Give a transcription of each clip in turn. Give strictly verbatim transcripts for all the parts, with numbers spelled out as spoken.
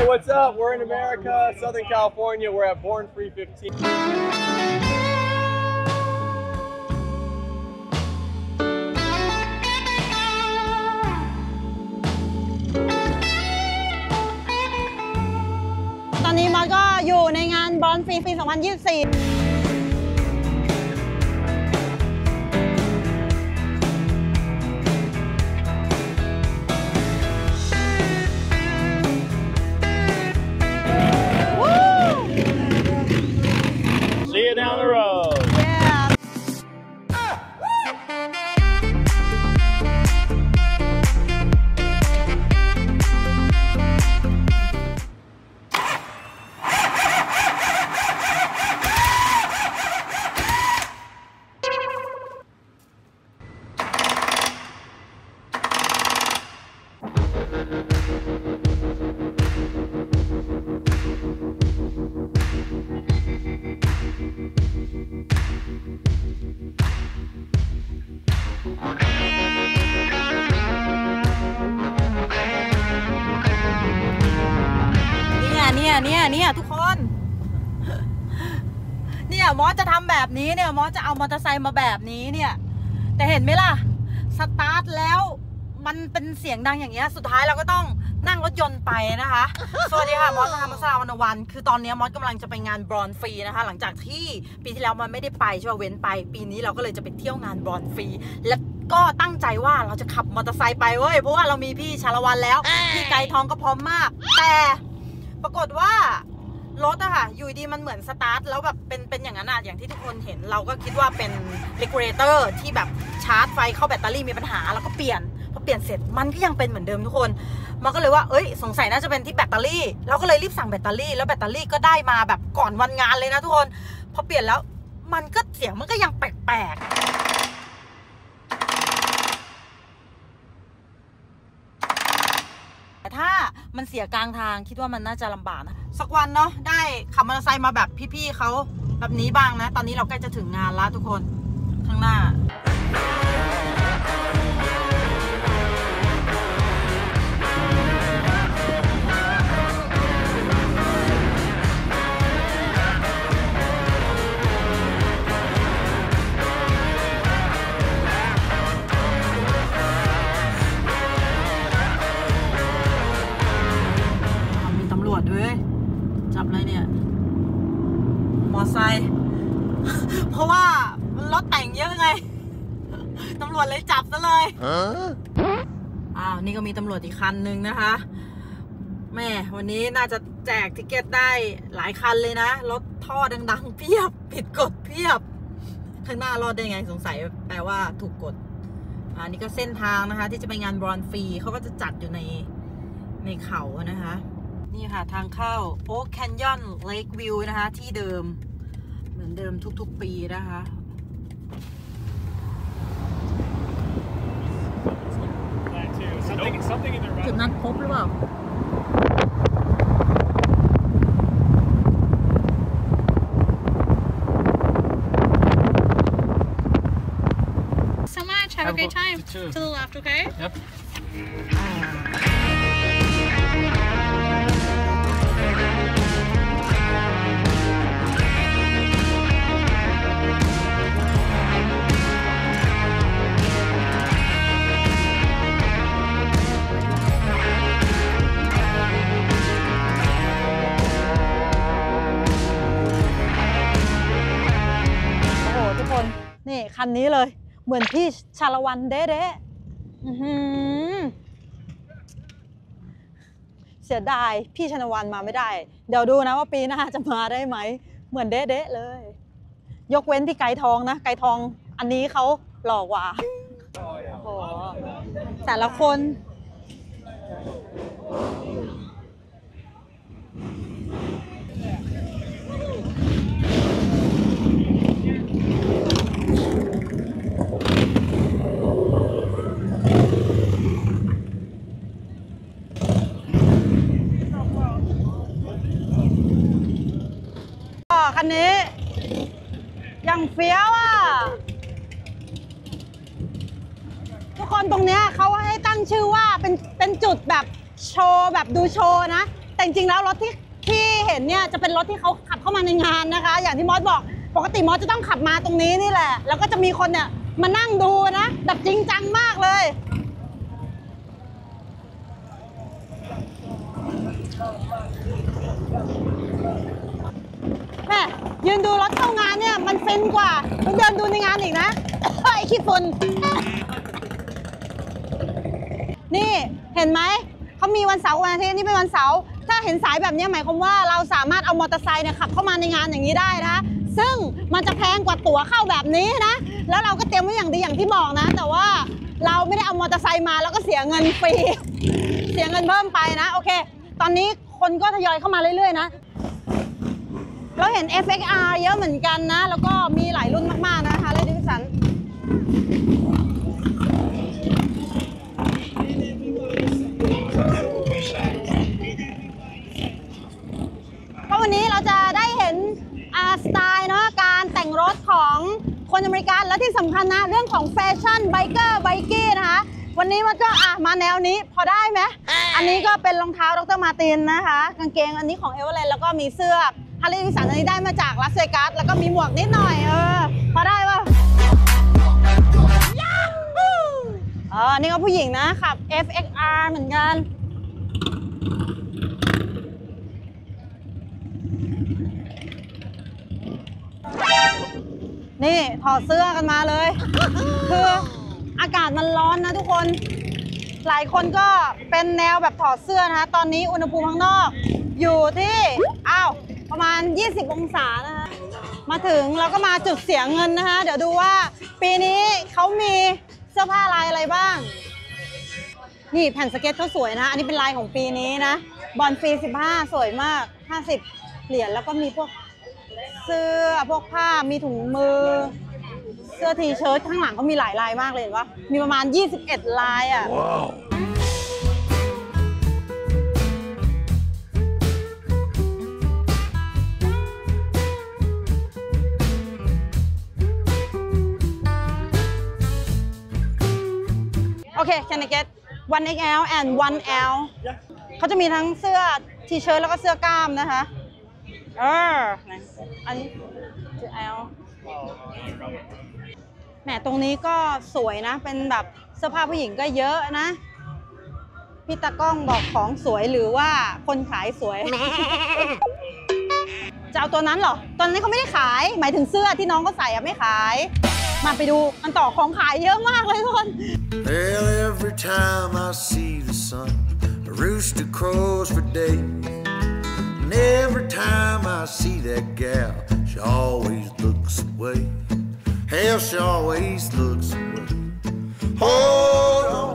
what's up? We're in America, Southern California. We're at Born Free fifteen. ตอนนี้มอสก็อยู่ในงาน Born Free ปี สองพันยี่สิบสี่ See you down the road. Yeah. เนี่ยเนี่ยเนี่ยทุกคนเนี่ยมอสจะทำแบบนี้เนี่ยมอสจะเอามอเตอร์ไซค์มาแบบนี้เนี่ยแต่เห็นไหมล่ะสตาร์ทแล้วมันเป็นเสียงดังอย่างเงี้ยสุดท้ายเราก็ต้องนั่งรถยนต์ไปนะคะสวัสดีค่ะมอสธรรมศาสตร์วันวันคือตอนนี้มอสกำลังจะไปงานบรอนฟรีนะคะหลังจากที่ปีที่แล้วมันไม่ได้ไปช่วงเว้นไปปีนี้เราก็เลยจะไปเที่ยวงานบรอนฟรีและก็ตั้งใจว่าเราจะขับมอเตอร์ไซค์ไปเว้ยเพราะว่าเรามีพี่ชาละวันแล้วพี่ไก่ทองก็พร้อมมากแต่ปรากฏว่ารถอะค่ะอยู่ดีมันเหมือนสตาร์ทแล้วแบบเป็นเป็นอย่างนั้นอะอย่างที่ทุกคนเห็นเราก็คิดว่าเป็นเรกูเลเตอร์ที่แบบชาร์จไฟเข้าแบตเตอรี่มีปัญหาแล้วก็เปลี่ยนพอเปลี่ยนเสร็จมันก็ยังเป็นเหมือนเดิมทุกคนมันก็เลยว่าเอ้ยสงสัยน่าจะเป็นที่แบตเตอรี่เราก็เลยรีบสั่งแบตเตอรี่แล้วแบตเตอรี่ก็ได้มาแบบก่อนวันงานเลยนะทุกคนพอเปลี่ยนแล้วมันก็เสียงมันก็ยังแปลกๆแต่ถ้ามันเสียกลางทางคิดว่ามันน่าจะลำบากนะสักวันเนาะได้ขับมอเตอร์ไซค์มาแบบพี่ๆเขาแบบนี้บ้างนะตอนนี้เราใกล้จะถึงงานแล้วทุกคนข้างหน้าด้วยจับอะไรเนี่ยมอไซค์เพราะว่ารถแต่งเยอะไงตำรวจเลยจับซะเลยอ้าวนี่ก็มีตำรวจอีกคันนึงนะคะแม่วันนี้น่าจะแจกทิเก็ตได้หลายคันเลยนะรถท่อดังๆเพียบผิดกฎเพียบข้างหน้ารอดได้ไงสงสัยแปลว่าถูกกฎอันนี้ก็เส้นทางนะคะที่จะไปงานบรอนฟรีเขาก็จะจัดอยู่ในในเขานะคะนี่ค่ะทางเข้า Oak Canyon Lake View นะคะที่เดิมเหมือนเดิมทุกๆปีนะคะจุดนัดพบหรือเปล่า So much. Have a great time. To the left, okay? Yep. นี่คันนี้เลยเหมือนพี่ชาละวันเด๊ะเสียดายพี่ชาละวันมาไม่ได้เดี๋ยวดูนะว่าปีหน้าจะมาได้ไหมเหมือนเด๊ะเลยยกเว้นที่ไก่ทองนะไก่ทองอันนี้เขาหล่อกว่าโอ้โหแต่ละคนคันนี้ยังเฟี้ยวอ่ะทุกคนตรงเนี้ยเขาให้ตั้งชื่อว่าเป็นเป็นจุดแบบโชว์แบบดูโชว์นะแต่จริงๆแล้วรถที่ที่เห็นเนี่ยจะเป็นรถที่เขาขับเข้ามาในงานนะคะ อย่างที่มอสบอกปกติมอสจะต้องขับมาตรงนี้นี่แหละแล้วก็จะมีคนเนี่ยมานั่งดูนะแบบจริงจังมากเลยแม่ยืนดูรถเข้างานเนี่ยมันฟินกว่าไปเดินดูในงานอีกนะ ไอ้ขี้ฝุ่นนี่เห็นไหมเขามีวันเสาร์วันอาทิตย์นี่เป็นวันเสาร์ถ้าเห็นสายแบบนี้หมายความว่าเราสามารถเอามอเตอร์ไซค์เนี่ยขับเข้ามาในงานอย่างนี้ได้นะซึ่งมันจะแพงกว่าตั๋วเข้าแบบนี้นะแล้วเราก็เตรียมไว้อย่างดีอย่างที่บอกนะแต่ว่าเราไม่ได้เอามอเตอร์ไซค์มาแล้วก็เสียเงินฟรีเสียเงินเพิ่มไปนะโอเคตอนนี้คนก็ทยอยเข้ามาเรื่อยๆนะเราเห็น เอฟ เอ็กซ์ อาร์ เยอะเหมือนกันนะแล้วก็มีหลายรุ่นมากๆนะคะเลยดิวิสันก็วันนี้เราจะได้เห็นอาสไตล์เนาะการแต่งรถของคนอเมริกันและที่สำคัญนะเรื่องของแฟชั่นไบเกอร์ไบกี้นะคะวันนี้มันก็อ่ะมาแนวนี้พอได้ไหมอันนี้ก็เป็นรองเท้าดร.มาร์ตินนะคะกางเกงอันนี้ของเอเวอเรสต์แล้วก็มีเสื้อฮาร์เลย์ดิวิสันอันนี้ได้มาจากลาสเวกัสแล้วก็มีหมวกนิดหน่อยเออพอได้ป่ะเออนี่ก็ผู้หญิงนะขับ เอฟ เอ็กซ์ อาร์ เหมือนกันนี่ถอดเสื้อกันมาเลยคืออากาศมันร้อนนะทุกคนหลายคนก็เป็นแนวแบบถอดเสื้อนะคะตอนนี้อุณหภูมิข้างนอกอยู่ที่อ้าวประมาณยี่สิบองศานะคะมาถึงเราก็มาจุดเสียเงินนะคะเดี๋ยวดูว่าปีนี้เขามีเสื้อผ้าลายอะไรบ้างนี่แผ่นสเก็ตเขาสวยนะอันนี้เป็นลายของปีนี้นะบอลฟรีสิบห้าสวยมากห้าสิบเหรียญแล้วก็มีพวกเสื้อพวกผ้ามีถุงมือเสื้อทีเชิ้ตข้างหลังก็มีหลายลายมากเลยเห็นปะมีประมาณยี่สิบเอ็ดลายอ่ะ wow. โอเค can I get one เอ็กซ์ แอล and one L เขาจะมีทั้งเสื้อทีเชิ้ตแล้วก็เสื้อกล้ามนะคะเอออันนี้คือ L แหมตรงนี้ก็สวยนะเป็นแบบเสื้อผ้าผู้หญิงก็เยอะนะพี่ตากล้องบอกของสวยหรือว่าคนขายสวย จะเอาตัวนั้นเหรอตอนนี้เขาไม่ได้ขายหมายถึงเสื้อที่น้องเขาใส่อะไม่ขายมาไปดูมันต่อของขายเยอะมากเลยทุกคน Well, every time I see the sun a rooster crows for days and every time I see that gal she always looks away hell she always looks away hold on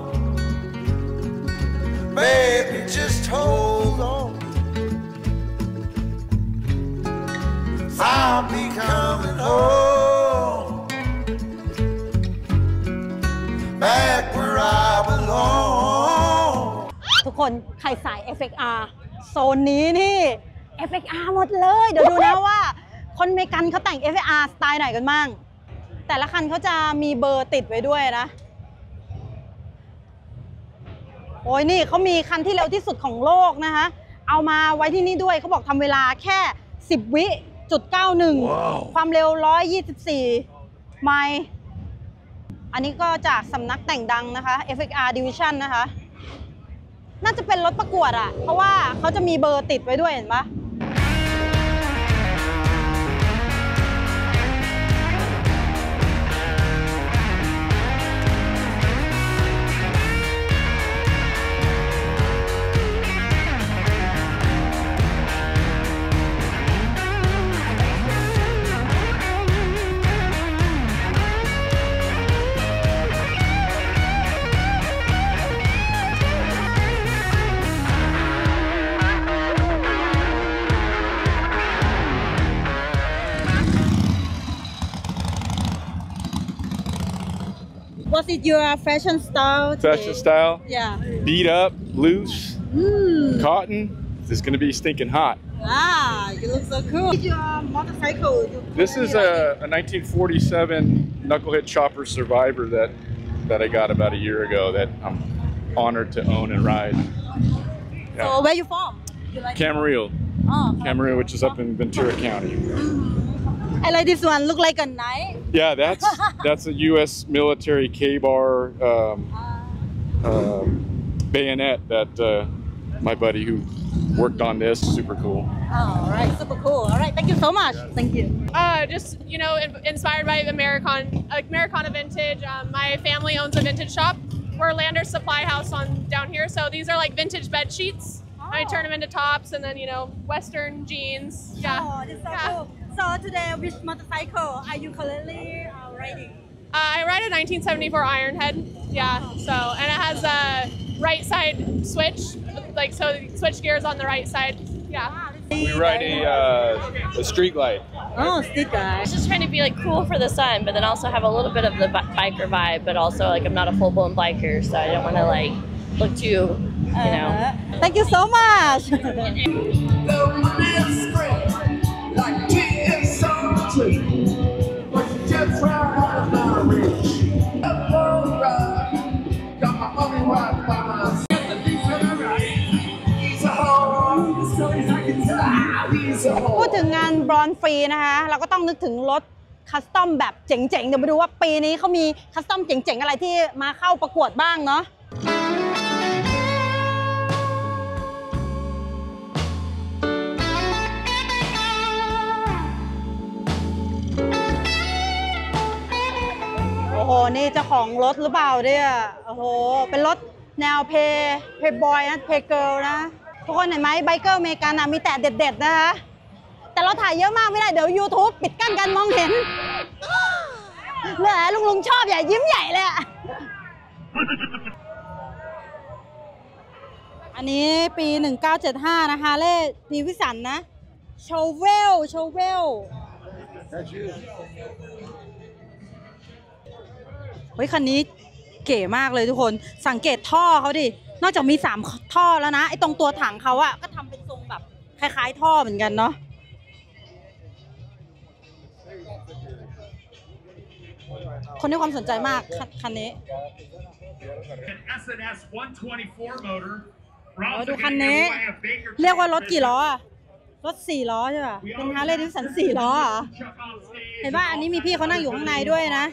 baby just hold on I'll be coming home back where I belong ทุกคนใครสาย เอฟ เอ็กซ์ อาร์ โซนนี้นี่ เอฟ เอ็กซ์ อาร์ หมดเลยเดี๋ยวดูนะว่าคนอเมริกันเขาแต่ง เอฟ เอ็กซ์ อาร์ สไตล์ไหนกันบ้างแต่ละคันเขาจะมีเบอร์ติดไว้ด้วยนะโอ้ยนี่เขามีคันที่เร็วที่สุดของโลกนะคะเอามาไว้ที่นี่ด้วยเขาบอกทำเวลาแค่สิบวิจุดเก้าหนึ่ง wow. ความเร็วหนึ่งร้อยยี่สิบสี่ไมล์อันนี้ก็จากสำนักแต่งดังนะคะ เอฟ เอ็กซ์ อาร์ Division นะคะน่าจะเป็นรถประกวดอะเพราะว่าเขาจะมีเบอร์ติดไว้ด้วยเห็นปะ What is your fashion style today? Fashion style? Yeah. Beat up, loose, mm. cotton. It's going to be stinking hot. Ah, you look so cool. What is your motorcycle? You this is a, a nineteen forty-seven Knucklehead Chopper Survivor that that I got about a year ago that I'm honored to own and ride. Yeah. So where you from? You like Camarillo. Oh, Camarillo, which is up in Ventura County. I like this one. Look like a knife. Yeah, that's that's a U S military K-bar um, um, bayonet that uh, my buddy who worked on this. Super cool. Oh, all right, super cool. All right, thank you so much. Thank you. Uh, just, you know, in- inspired by American, uh, Americana Vintage. Um, my family owns a vintage shop. We're Landers Supply House on down here. So these are like vintage bed sheets. Oh. I turn them into tops and then, you know, Western jeans. Yeah. Oh, this is so Yeah. cool. So today, which motorcycle are you currently uh, riding? Uh, I ride a nineteen seventy-four Ironhead. Yeah. So, and it has a right side switch, like so switch gears on the right side. Yeah. We ride a, uh, a street light. Oh, stick guy. It's just trying to be like cool for the sun, but then also have a little bit of the bi- biker vibe, but also like I'm not a full-blown biker, so I don't want to like look too, you know. Uh, thank you so much.พูดถึงงานบรอนฟรีนะคะเราก็ต้องนึกถึงรถคัสตอมแบบเจ๋งๆเดี๋ยวมาดูว่าปีนี้เขามีคัสตอมเจ๋งๆอะไรที่มาเข้าประกวดบ้างเนาะโอ้โหนี่เจ้าของรถหรือเปล่าเนี่ยโอ้โหเป็นรถแนวเพย์เพย์บอยนะเพย์เกิร์ลนะทุกคนเห็นไหมไบเกอร์อเมริกันมีแต่เด็ดๆนะคะแต่เราถ่ายเยอะมากไม่ได้เดี๋ยว YouTube ปิดกั้นกันมองเห็นเหลือลุงลุงชอบใหญ่ยิ้มใหญ่เลยอะอันนี้ปีหนึ่งเก้าเจ็ดห้านะคะเล่ดีวิสันนะโชเวลโชเวลเฮ้ยคันนี้เก๋มากเลยทุกคนสังเกตท่อเขาดินอกจากมีสามท่อแล้วนะไอ้ตรงตัวถังเขาอะก็ทำเป็นทรงแบบคล้ายๆท่อเหมือนกันเนาะคนให้ความสนใจมากคันนี้ดูคันนี้เรียกว่ารถกี่ล้ออะรถสี่ล้อใช่ป่ะเป็นฮาร์เลย์ดิฟสันสี่ล้อเหรอเห็นป่ะอันนี้มีพี่เขานั่งอยู่ข้างในด้วยนะ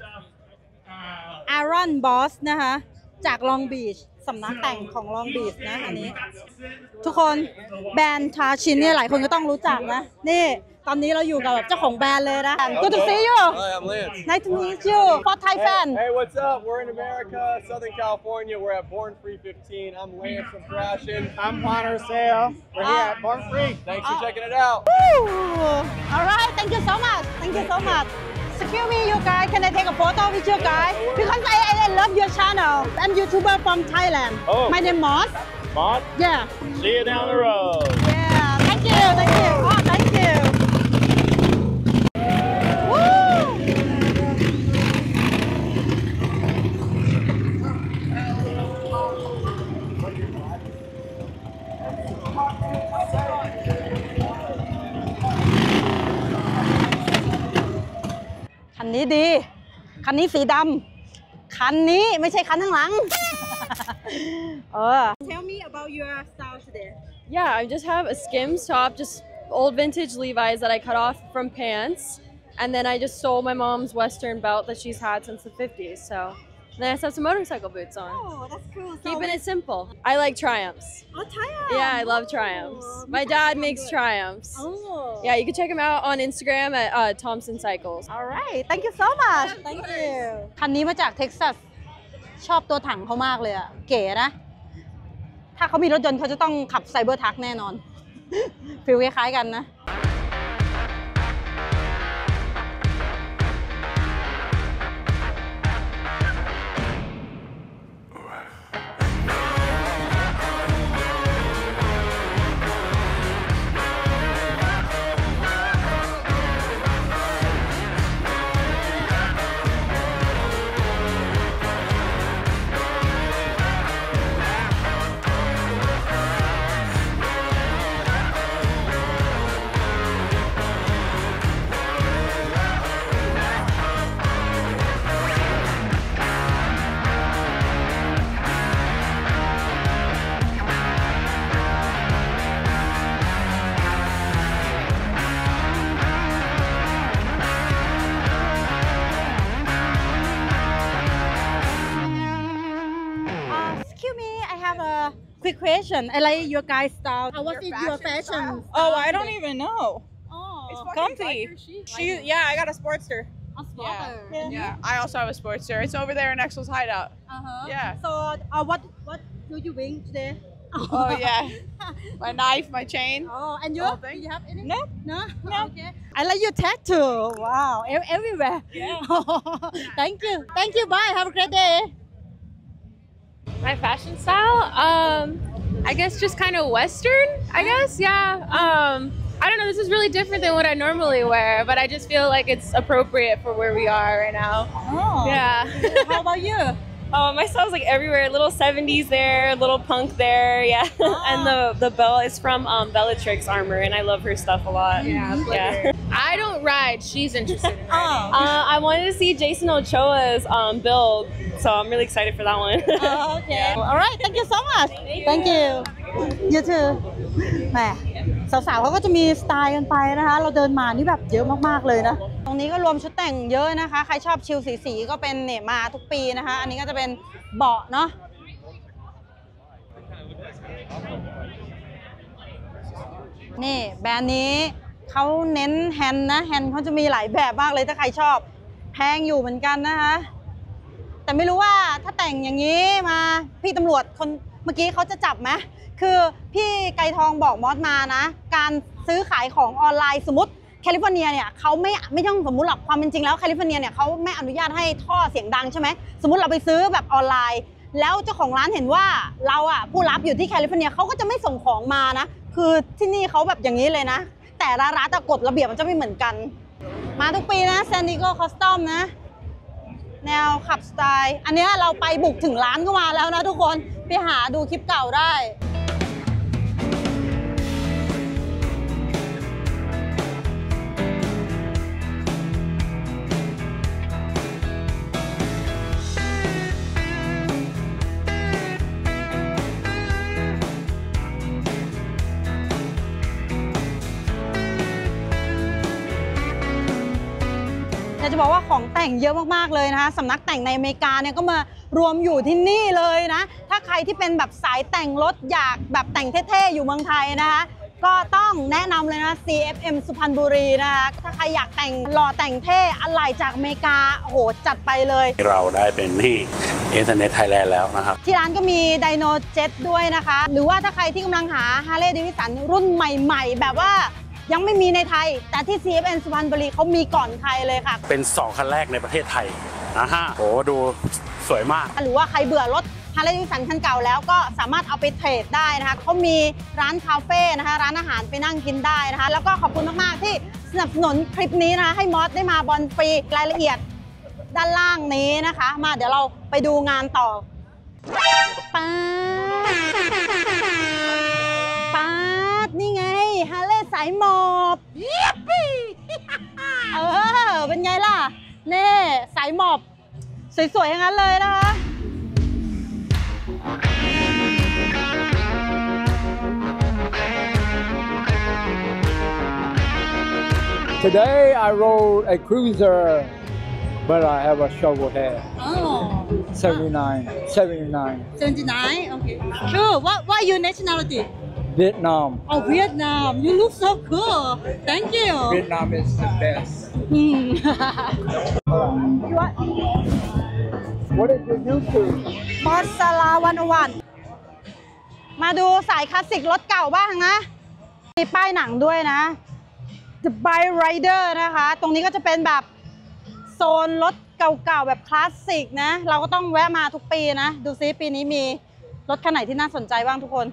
Aaron Boss นะคะจากลองบีชสำนักแต่งของลองบีชนะอันนี้ทุกคนแบรนด์ทาชินเนี่ยหลายคนก็ต้องรู้จักนะนี่ตอนนี้เราอยู่กับเจ้าของแบรนด์เลยนะ Good to see you Hi, I'm Lance. Nice to meet you for Thai fan Hey, what's up? We're in America, Southern California. We're at Born Free fifteen. I'm Lance from Thrashing. I'm Juan Arceo. We're here at Born Free. Thanks for checking it out. Woo! All right, thank you so much. Thank you so much. Excuse me, you guys. Can I take a photo with you guys? Because I, I, I love your channel. I'm YouTuber from Thailand. Oh. My name is Moss. Mod, Yeah. see you down the road. Yeah. Thank you. Thank you. Oh, thank you. Woo! คันนี้ดีคันนี้สีดำคันนี้ไม่ใช่คันข้างหลัง เออ Tell me about your style today. Yeah, I just have a Skims top, just old vintage Levi's that I cut off from pants. And then I just sold my mom's Western belt that she's had since the fifties. So then I just have some motorcycle boots on. Oh, that's cool. So Keeping it simple. I like Triumphs. Oh, Triumph. Yeah, I love Triumphs. My dad makes Triumphs. Oh. Yeah, you can check him out on Instagram at uh, Thompson Cycles. All right. Thank you so much. Thank you. คันนี้มาจากเท็กซัสชอบตัวถังเขามากเลยอะเก๋นะถ้าเขามีรถยนต์เขาจะต้องขับไซเบอร์ทักแน่นอน ฟีลคล้ายๆกันนะ quick question. I like your guys' style. How was it your fashion? Oh, I don't even know. Oh, It's comfy. She, yeah, I got a Sportster. a spotter. Yeah. Yeah, I also have a Sportster. It's over there in Exel's hideout. Uh-huh. Yeah. So, uh, what what do you bring today? Oh yeah, my knife, my chain. Oh, and you? Whole thing. Do you have any? No. No? No. Okay. I like your tattoo. Wow. Ev- everywhere. Yeah. Thank you. Thank you. Bye. Have a great day. My fashion style, um, I guess just kind of Western, I guess, yeah. Um, I don't know, this is really different than what I normally wear, but I just feel like it's appropriate for where we are right now. Oh. Yeah. How about you? Oh, my style's like everywhere. Little seventies there, little punk there, yeah. And the the belt is from um, Bellatrix Armor, and I love her stuff a lot. Yeah, yeah. I don't ride, she's interested in riding. Oh. Uh, I wanted to see Jason Ochoa's um, build, so I'm really excited for that one. Oh, okay. All right. Thank you so much. Thank you. You too. แหมสาวๆเขาก็จะมีสไตล์กันไปนะคะ เราเดินมานี่แบบเยอะมากๆเลยนะ ตรงนี้ก็รวมชุดแต่งเยอะนะคะ ใครชอบชิลสีๆก็เป็นเนี่ยมาทุกปีนะคะ อันนี้ก็จะเป็นเบาะเนาะ นี่แบรนด์นี้เขาเน้นแฮนด์นะ แฮนด์เขาจะมีหลายแบบมากเลยถ้าใครชอบแพงอยู่เหมือนกันนะคะ แต่ไม่รู้ว่าถ้าแต่งอย่างนี้มาพี่ตำรวจคนเมื่อกี้เขาจะจับไหมคือพี่ไกรทองบอกมอสมานะการซื้อขายของออนไลน์สมมติแคลิฟอร์เนียเนี่ยเขาไม่ไม่ต้องสมมุติหรอกความเป็นจริงแล้วแคลิฟอร์เนียเนี่ยเขาไม่อนุญาตให้ท่อเสียงดังใช่ไหมสมมติเราไปซื้อแบบออนไลน์แล้วเจ้าของร้านเห็นว่าเราอ่ะผู้รับอยู่ที่แคลิฟอร์เนียเขาก็จะไม่ส่งของมานะคือที่นี่เขาแบบอย่างนี้เลยนะแต่ละร้านแต่กฎระเบียบมันจะไม่เหมือนกันมาทุกปีนะแซนดิโกคอสตอมนะแนวขับสไตล์อันนี้เราไปบุกถึงร้านก็มาแล้วนะทุกคนไปหาดูคลิปเก่าได้ อยากจะบอกว่าของแต่งเยอะมากๆเลยนะคะสำนักแต่งในอเมริกาเนี่ยก็มารวมอยู่ที่นี่เลยนะถ้าใครที่เป็นแบบสายแต่งรถอยากแบบแต่งเท่ๆอยู่เมืองไทยนะคะก็ต้องแนะนำเลยนะ ซี เอฟ เอ็ม สุพรรณบุรีนะคะถ้าใครอยากแต่งหล่อแต่งเท่อะไรจากอเมริกาโอ้โหจัดไปเลยเราได้เป็นที่อินเทอร์เน็ตไทยแลนด์แล้วนะครับที่ร้านก็มีไดโนเจ็ตด้วยนะคะหรือว่าถ้าใครที่กำลังหา Harley Davidson รุ่นใหม่ๆแบบว่ายังไม่มีในไทยแต่ที่ ซี เอฟ เอ็ม สุพรรณบุรีเขามีก่อนใครเลยค่ะเป็นสองคันแรกในประเทศไทยนะฮะโอ้ดูสวยมากหรือว่าใครเบื่อรถ Harley Davidson คันเก่าแล้วก็สามารถเอาไปเทรดได้นะคะเขามีร้านคาเฟ่นะคะร้านอาหารไปนั่งกินได้นะคะแล้วก็ขอบคุณมากๆที่สนับสนุนคลิปนี้นะคะให้มอสได้มาบอลฟรีรายละเอียดด้านล่างนี้นะคะมาเดี๋ยวเราไปดูงานต่อป๊าป๊านี่ไงฮาร์เลย์สายหมอบเออเป็นไงล่ะเน่สายหมอบสวยๆอย่างนั้นเลยนะคะ Today I rode a cruiser, but I have a shovel head. Oh. seventy-nine. seventy-nine. seventy-nine? Okay. Sure. What, what your nationality? Vietnam. Oh, Vietnam. You look so cool. Thank you. Vietnam is the best. Mm. what? What did you do to? Morsala หนึ่งศูนย์หนึ่ง มาดูสายคลาสสิกรถเก่าบ้างนะมีป้ายหนังด้วยนะ The Bike Rider นะคะ ตรงนี้ก็จะเป็นแบบโซนรถเก่าๆแบบคลาสสิกนะเราก็ต้องแวะมาทุกปีนะดูซิปีนี้มีรถคันไหนที่น่าสนใจบ้างทุกคน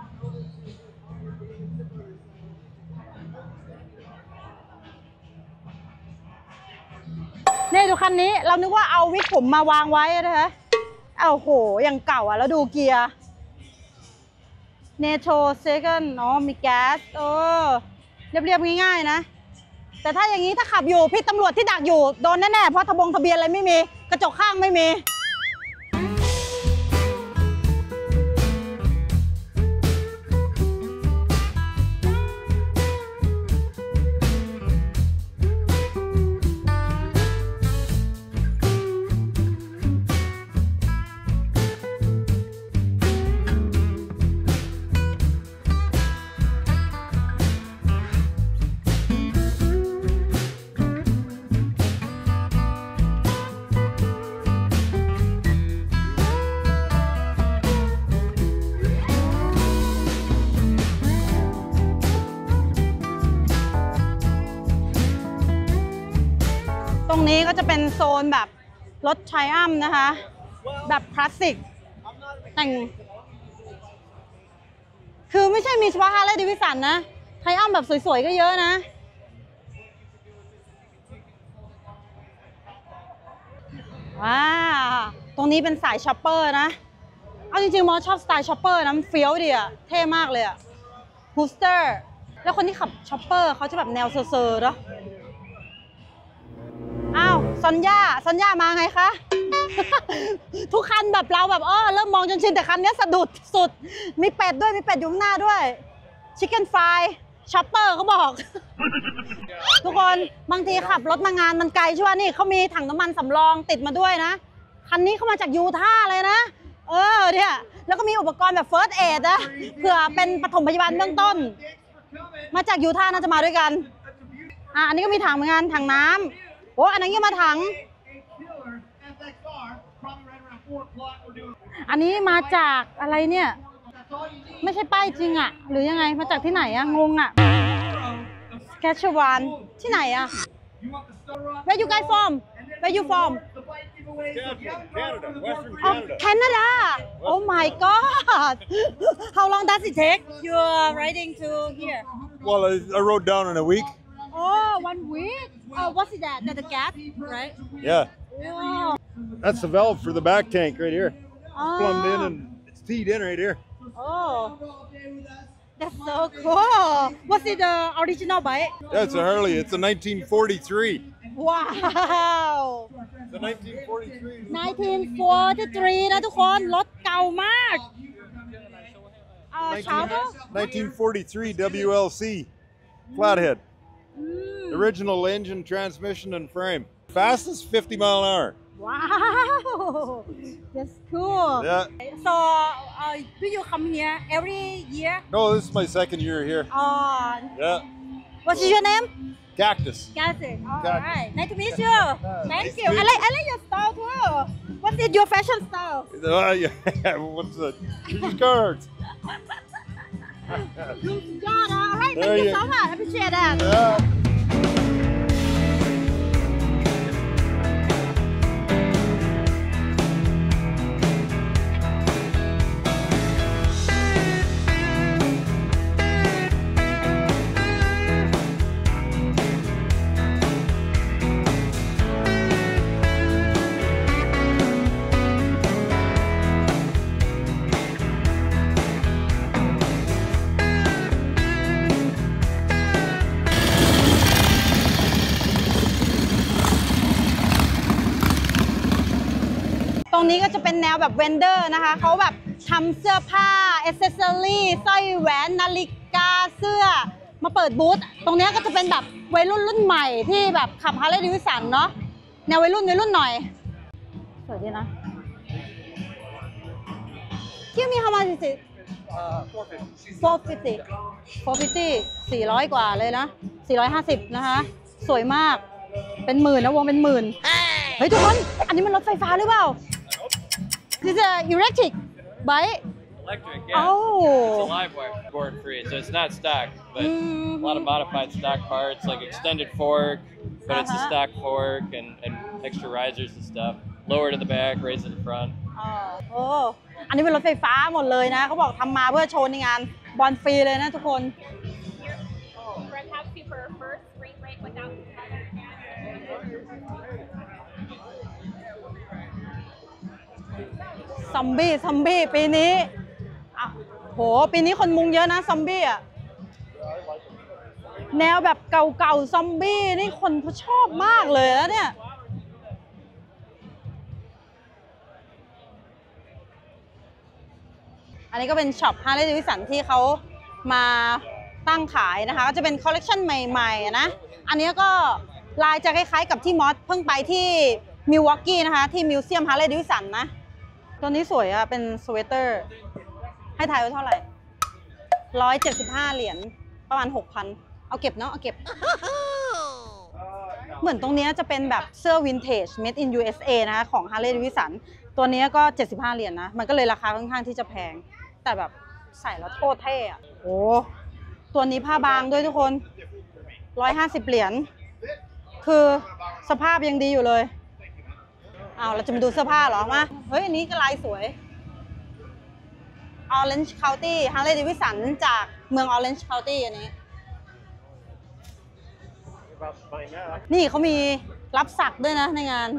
นี่ดูคันนี้เรานึกว่าเอาวิกผมมาวางไว้นะคะเอาโหอย่างเก่าอ่ะแล้วดูเกียร์เนโทรเซคันด์อ๋อมีแก๊สเออเรียบๆง่ายๆนะแต่ถ้าอย่างนี้ถ้าขับอยู่พี่ตำรวจที่ดักอยู่โดนแน่ๆเพราะทะบงทะเบียนอะไรไม่มีกระจกข้างไม่มีนี้ก็จะเป็นโซนแบบรถไทรอัมนะคะ แบบคลาสสิกแต่งคือไม่ใช่มีเฉพาะฮาร์เลย์เดวิสันนะไทรอัมแบบสวยๆก็เยอะนะว้าตรงนี้เป็นสายช็อปเปอร์นะเอาจริงๆมอชอบสไตล์ช็อปเปอร์นะมันเฟี้ยวดีอะเท่มากเลยอะฮูสเตอร์แล้วคนที่ขับช็อปเปอร์เขาจะแบบแนวเซอร์ๆเนาะอ้าวซอนย่าซอนย่ามาไงคะ ทุกคันแบบเราแบบเออเริ่มมองจนชินแต่คันนี้สะดุดสุดมีเป็ดด้วยมีเป็ดอยู่ข้างหน้าด้วยชิคเก้นฟรายช็อปเปอร์เขาบอก ทุกคนบางทีขับรถมางานมันไกลใช่ไหมนี่เขามีถังน้ำมันสำรองติดมาด้วยนะคันนี้เขามาจากยูทาห์เลยนะเออเนี่ยแล้วก็มีอุปกรณ์แบบเฟิร์สเอดนะเผื่อเป็นปฐมพยาบาลเบื้องต้นมาจากยูทาห์น่าจะมาด้วยกันอ่ะอันนี้ก็มีถังเหมือนกันถังน้ำโอ้อันนั้นยังมาถังอันนี้มาจากอะไรเนี่ยไม่ใช่ป้ายจริงอะหรือยังไงมาจากที่ไหนอะงงอะแคชวานที่ไหนอะ Where you guys from Where you from Canada, Western Oh Canada. Canada Oh my God How long does it take you're riding to here Well, I, I rode down in a week. Oh one week Oh what's it that the gap right Yeah. Oh That's the valve for the back tank right here. Oh. Plumbed in and it's teed in right here. Oh, that's so cool. Was it the original bike? Yeah, it's a Harley. It's a nineteen forty-three. Wow. It's a nineteen forty-three. nineteen forty-three นะทุกคนรถเก่ามากเอ่อเช้าก็ nineteen forty-three W L C flathead. Original engine, transmission, and frame. Fastest fifty mile an hour. Wow, that's cool. Yeah. So, uh, do you come here every year? No, this is my second year here. Oh, Yeah. what's your name? Cactus. Cassie. All Cactus. right. Nice to meet you. Thank Nice to you. meet I like I like your style too. What is your fashion style? Uh, yeah. What's that? These cards. God, all right. There Thank you you- so much. I appreciate that. Yeah. ตรงนี้ก็จะเป็นแนวแบบเวนเดอร์นะคะเขาแบบทำเสื้อผ้าอ c เซสซอรี่สร้อยแหวนนาฬิกาเสื้อมาเปิดบูธตรงนี้ก็จะเป็นแบบวัยรุ่นรุ่นใหม่ที่แบบขับฮาร์เลย์เดวิสันเนาะแนววัยรุ่นวัยรุ่นหน่อยสวยดีนะคิวมี how much is it four fifty four fifty สี่ร้อยกว่าเลยนะสี่ร้อยห้าสิบนะคะสวยมากเป็นหมื่นนะวงเป็นหมื่นเฮ้ยทุกคนอันนี้มันรถไฟฟ้าหรือเปล่า This is a electric bike Electric, yeah. Oh. It's a live wire board free, so it's not stock, but Mm-hmm. a lot of modified stock parts like extended fork, but it's a Uh-huh. stock fork and, and extra risers and stuff. Lower to the back, raise to the front. อ๋อโอ้อันนี้เป็นรถไฟฟ้าหมดเลยนะเขาบอกทำมาเพื่อโชว์ในงานบอลฟรีเลยนะทุกคน Friend have to for first spring break without ซอมบี้ซอมบี้ปีนี้อ่ะโหปีนี้คนมุงเยอะนะซอมบี้อ่ะแนวแบบเก่าๆซอมบี้นี่คนเขาชอบมากเลยนะเนี่ยอันนี้ก็เป็นช็อปฮาร์เลย์เดวิสันที่เขามาตั้งขายนะคะก็จะเป็นคอลเลกชันใหม่ๆนะอันนี้ก็ลายจะคล้ายๆกับที่มอสเพิ่งไปที่มิลวอกกี้นะคะที่มิวเซียมฮาร์เลย์เดวิสันนะตัวนี้สวยอะเป็นสเวตเตอร์ให้ทายว่าเท่าไหร่ร้อยเจ็ดสิบห้าเหรียญประมาณหกพันเอาเก็บเนาะเอาเก็บ เหมือนตรงนี้จะเป็นแบบเสื้อวินเทจ made in ยู เอส เอ นะคะของ Harley Davidson ตัวนี้ก็เจ็ดสิบห้าเหรียญนะมันก็เลยราคาค่อนข้างที่จะแพงแต่แบบใส่แล้วโคตรเท่อะโอ้ตัวนี้ผ้าบางด้วยทุกคนหนึ่งร้อยห้าสิบเหรียญคือสภาพยังดีอยู่เลยอ้าวเราจะมาดูเสื้อผ้าเหรอมาเฮ้ยอันนี้ก็ลายสวย Orange County Harley Davidson จากเมือง Orange County อันนี้นี่เขามีรับสักด้วยนะในงาน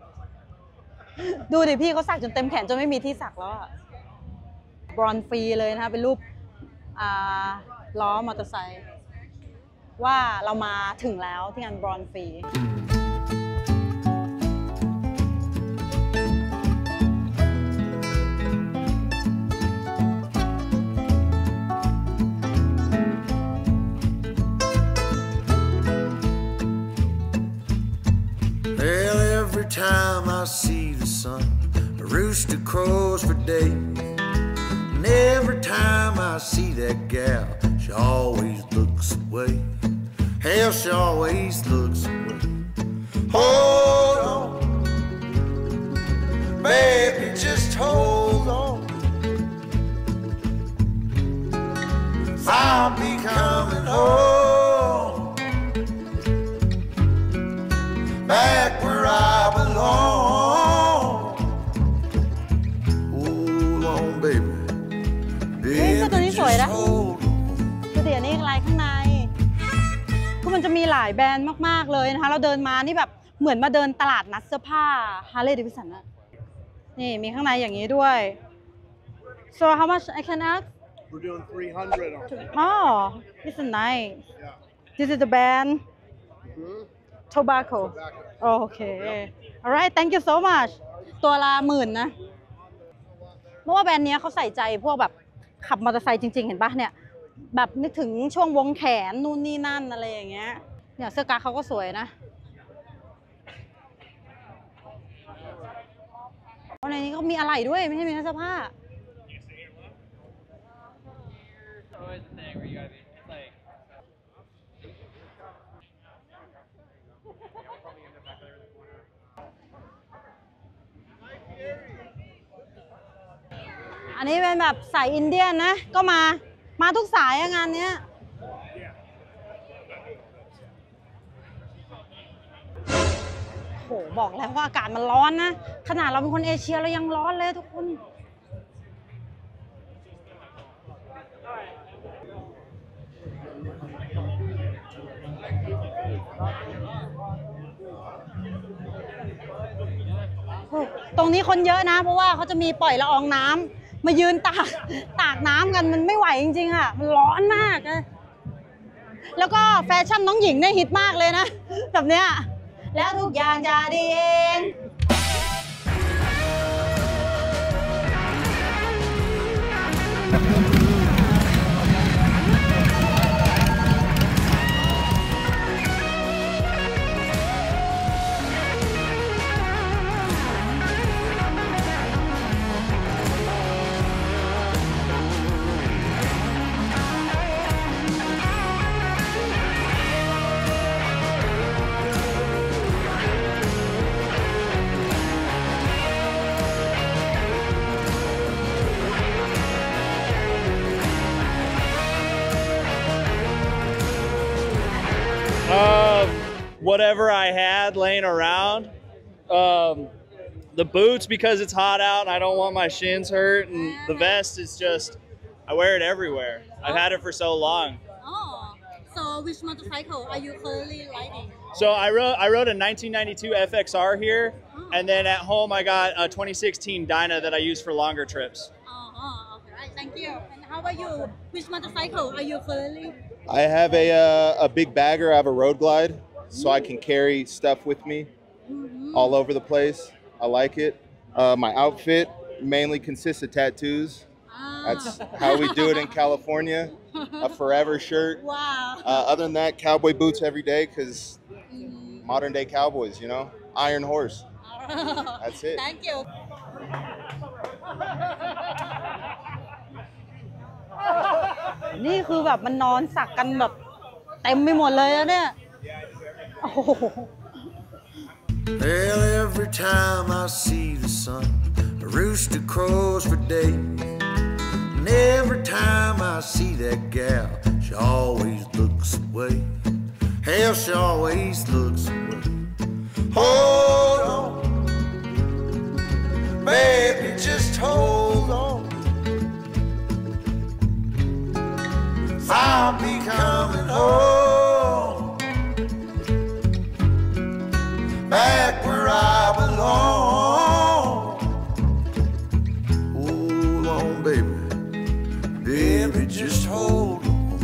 ดูดิพี่เขาสักจนเต็มแขนจนไม่มีที่สักแล้วบรอนฟรีเลยนะคะเป็นรูปล้อมอเตอร์ไซค์ว่าเรามาถึงแล้วที่งานบรอนฟรี Every time I see the sun, a rooster crows for days. And every time I see that gal, she always looks away. Hell, she always looks away. Hold on, baby, just hold on. I'll be coming home, back where I belong. Hold on, baby. เฮ้ยเสื้อตัวนี้สวยนะดูดิอันนี้ลายข้างในคือมันจะมีหลายแบรนด์มากๆเลยนะคะเราเดินมานี่แบบเหมือนมาเดินตลาดนัดเสื้อผ้า Harley Davidson นะนี่มีข้างในอย่างนี้ด้วย so how much I can ask We're doing three hundred on it. oh this is nice this is the brand tobacco okay alright thank you so much ตัวละหมื่นนะเพราะว่าแบรนด์นี้เขาใส่ใจพวกแบบขับมอเตอร์ไซค์จริงๆเห็นปะเนี่ยแบบนึกถึงช่วงวงแขนนู่นนี่นั่นอะไรอย่างเงี้ยเนี่ยเสื้อกั๊กเขาก็สวยนะในนี้ก็มีอะไรด้วยไม่ใช่มีแค่เสื้อผ้าอันนี้เป็นแบบสายอินเดียนนะก็มามาทุกสายงานเนี้ยโหบอกแล้วว่าอากาศมันร้อนนะขนาดเราเป็นคนเอเชียเรายังร้อนเลยทุกคนตรงนี้คนเยอะนะเพราะว่าเขาจะมีปล่อยละอองน้ำมายืนตากตากน้ำกันมันไม่ไหวจริงๆค่ะมันร้อนมากนะแล้วก็แฟชั่นน้องหญิงเนี่ยฮิตมากเลยนะแบบเนี้ยแล้วทุกอย่างจะดีเอง Um, whatever I had laying around. Um, the boots because it's hot out and I don't want my shins hurt, and the vest is just, I wear it everywhere. I've had it for so long. Oh, so which motorcycle are you currently riding? So I rode, I rode a nineteen ninety-two F X R here, oh. and then at home I got a twenty sixteen Dyna that I use for longer trips. Oh, oh okay, right, thank you. And how about you? Which motorcycle are you currently? I have a uh, a big bagger. I have a Road Glide, so I can carry stuff with me mm-hmm. all over the place. I like it. Uh, my outfit mainly consists of tattoos. Ah. That's how we do it in California. A forever shirt. Wow. Uh, other than that, cowboy boots every day because mm. modern day cowboys, you know, iron horse. Oh. That's it. Thank you. นี่คือแบบมันนอนสักกันแบบเต็มไปหมดเลยอะเนี่ยโอ้โห Well, every time I see the sun, a rooster crows for days. And every time I see that gal, she always looks away. Hell, she always looks away. Hold on, baby, just hold on. I'll be coming home, back where I belong. Hold on, baby, baby, just hold on.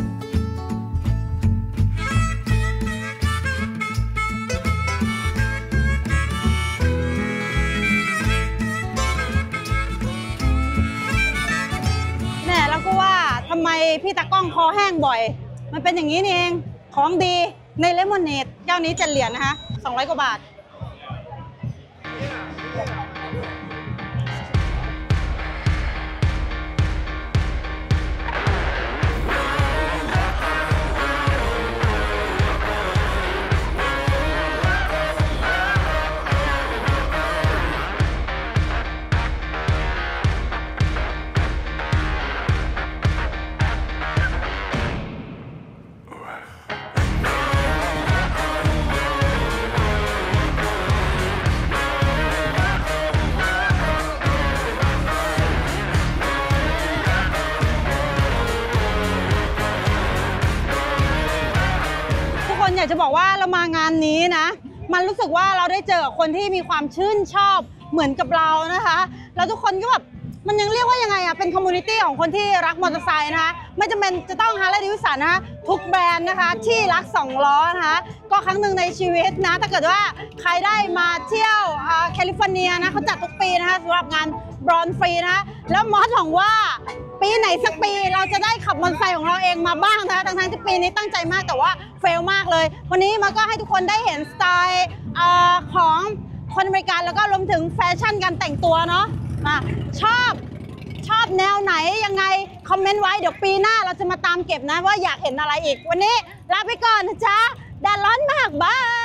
ทำไมพี่ตากล้องคอแห้งบ่อยมันเป็นอย่างนี้นี่เองของดีในเลมอนเนดเจ้านี้เจ็ดเหรียญนะคะสองร้อยกว่าบาทอยากจะบอกว่าเรามางานนี้นะมันรู้สึกว่าเราได้เจอคนที่มีความชื่นชอบเหมือนกับเรานะคะแล้วทุกคนก็แบบมันยังเรียกว่ายังไงอะเป็นคอมมูนิตี้ของคนที่รักมอเตอร์ไซค์นะคะไม่จำเป็นจะต้องฮาร์เลย์ เดวิดสันนะคะทุกแบรนด์นะคะที่รักสองล้อนะคะก็ครั้งหนึ่งในชีวิตนะถ้าเกิดว่าใครได้มาเที่ยวแคลิฟอร์เนียนะเขาจัดทุกปีนะคะสำหรับงานบรอนฟรีนะคะแล้วมอสหวังว่าปีไหนสักปีเราจะได้ขับมอเตอร์ไซค์ของเราเองมาบ้างนะคะทั้งๆที่ปีนี้ตั้งใจมากแต่ว่าเฟลมากเลยวันนี้มาก็ให้ทุกคนได้เห็นสไตล์ของคนอเมริกันแล้วก็รวมถึงแฟชั่นการแต่งตัวเนาะมาชอบชอบแนวไหนยังไงคอมเมนต์ไว้เดี๋ยวปีหน้าเราจะมาตามเก็บนะว่าอยากเห็นอะไรอีกวันนี้ลาไปก่อนนะจ๊ะแดดร้อนมากบาย